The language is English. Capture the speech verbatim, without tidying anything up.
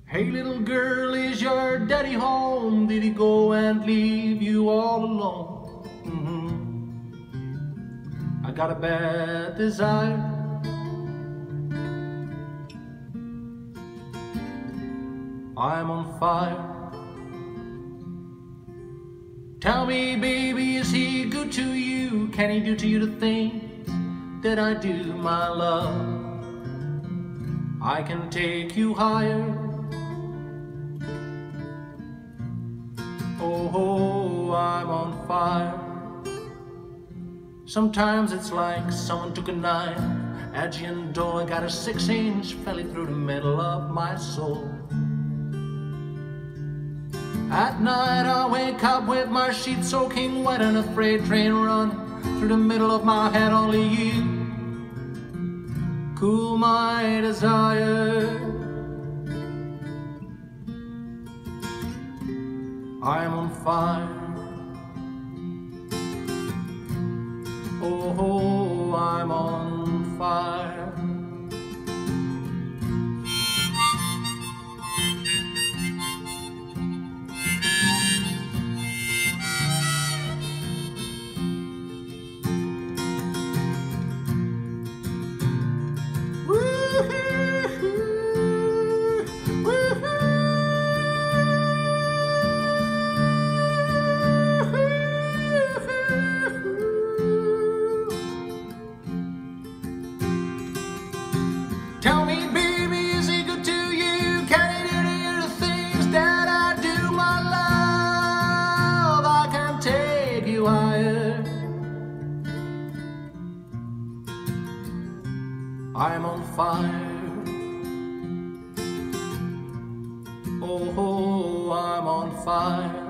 Hey little girl, is your daddy home? Did he go and leave you all alone? Mm-hmm. I got a bad desire. I'm on fire. Tell me, baby, is he good to you? Can he do to you the things that I do, my love? I can take you higher. Oh, I'm on fire. Sometimes it's like someone took a knife at your door, got a six-inch felly through the middle of my soul. At night I wake up with my sheets soaking wet and a freight train running through the middle of my head. Only you cool my desire. I'm on fire. Oh, I'm on fire. Tell me, baby, is he good to you? Can he do to you the things that I do, my love? I can take you higher. I'm on fire. Oh, I'm on fire.